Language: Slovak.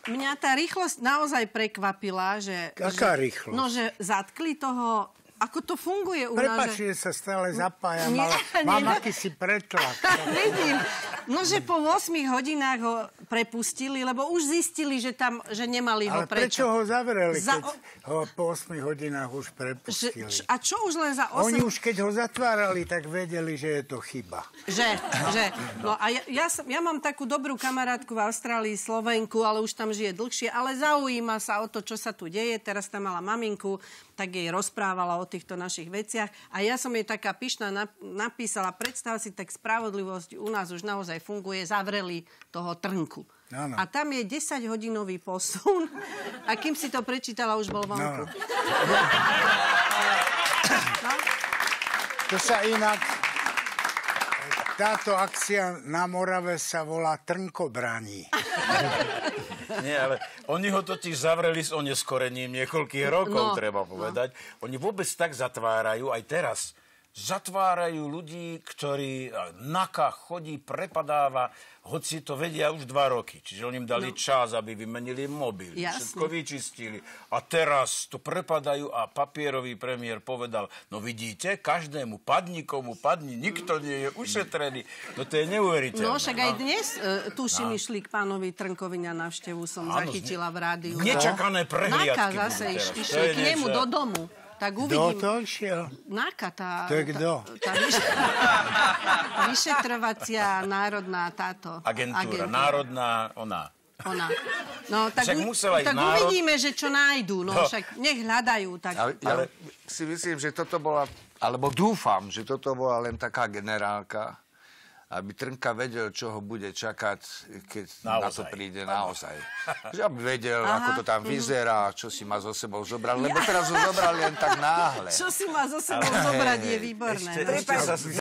Mňa tá rýchlosť naozaj prekvapila, že... Aká rýchlosť? No, že zatkli toho... Ako to funguje u nás? Prepáč, že sa stále zapájam, ale Nie. mám akýsi pretlak. Vidím. No, že po 8 hodinách ho prepustili, lebo už zistili, že nemali ho Ale prečo ho zavreli, keď ho po 8 hodinách už prepustili? A čo už len za 8... Oni už keď ho zatvárali, tak vedeli, že je to chyba. Že. No a ja mám takú dobrú kamarátku v Austrálii, Slovenku, ale už tam žije dlhšie, ale zaujíma sa o to, čo sa tu deje. Teraz tam mala maminku, tak jej rozprávala o týchto našich veciach. A ja som jej taká pyšná napísala, predstav si, tak spravodlivosť u nás už naozaj funguje, zavreli toho Trnku. Ano. A tam je 10-hodinový posun. A kým si to prečítala, už bol vonku. No. To sa inak... Táto akcia na Morave sa volá Trnkobraní. Nie, ale oni ho totiž zavreli s oneskorením niekoľkých rokov, treba povedať. Oni vôbec tak zatvárajú, aj teraz zatvárajú ľudí, ktorí NAKA chodí, prepadáva, hoci to vedia už 2 roky. Čiže oni im dali čas, aby vymenili mobil. Všetko vyčistili. A teraz to prepadajú a papierový premiér povedal, no vidíte, každému padni, komu padni, nikto nie je ušetrený. No to je neuveriteľné. No však aj dnes, tuším, išli k pánovi Trnkovi na návštevu, som zachytila v rádiu. Nečakané prehliadky. NAKA zase išli k nemu do domu. Tak uvidím. Kto to išiel? NAKA, tá... To je kto? Vyšetrovacia národná táto... Agentúra. Národná ona. No, tak uvidíme, že čo nájdú. No, však nech hľadajú. Tak... Ale si myslím, že toto bola... Alebo dúfam, že toto bola len taká generálka, aby Trnka vedel, čo ho bude čakať, keď na to príde naozaj. Že aby vedel, ako to tam vyzerá, čo si má so sebou zobrať, lebo teraz ho zobrali len tak náhle. Čo si má so sebou zobrať, je výborné. Ešte sa